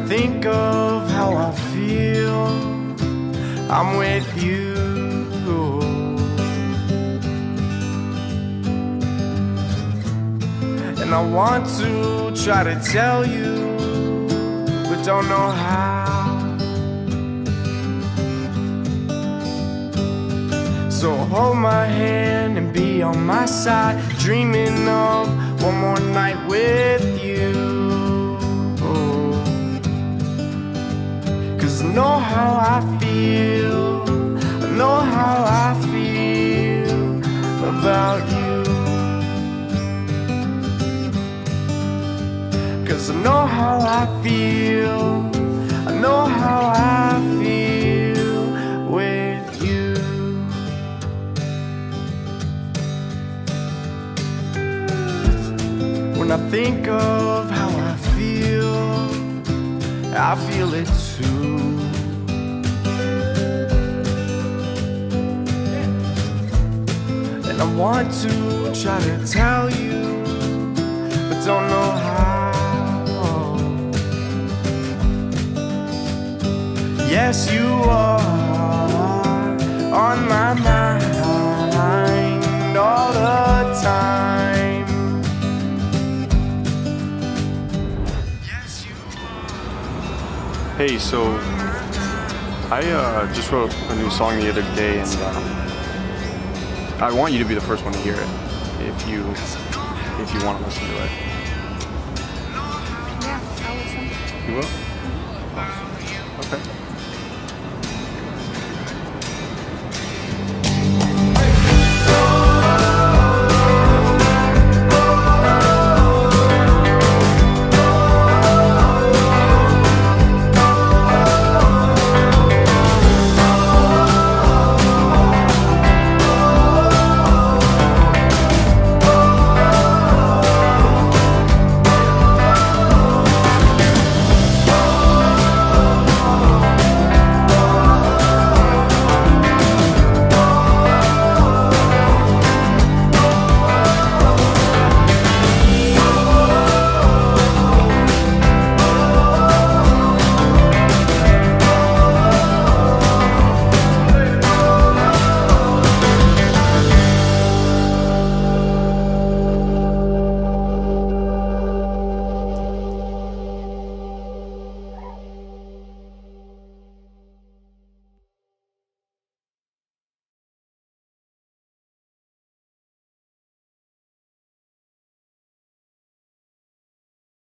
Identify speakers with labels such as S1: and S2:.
S1: think of how I feel, I'm with you. And I want to try to tell you, but don't know how. So hold my hand and be on my side, dreaming of one more night with you. Cause I know how I feel, I know how I feel about you. Cause I know how I feel, I know how I feel with you. When I think of how I feel it too. And I want to try to tell you, but don't know how. Yes, you are on my mind all the time. Yes, you are.
S2: Hey, so I just wrote a new song the other day, and I want you to be the first one to hear it if you want to listen to it.